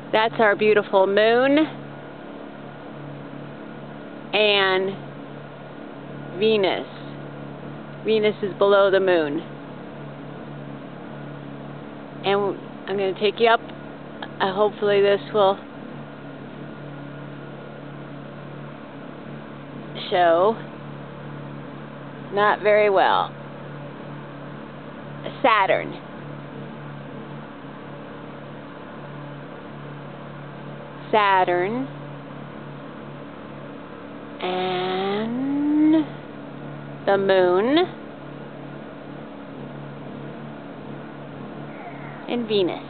That's our beautiful moon and Venus. Venus is below the moon. And I'm going to take you up. Hopefully this will show. Not very well. Saturn. Saturn. And the moon. And Venus.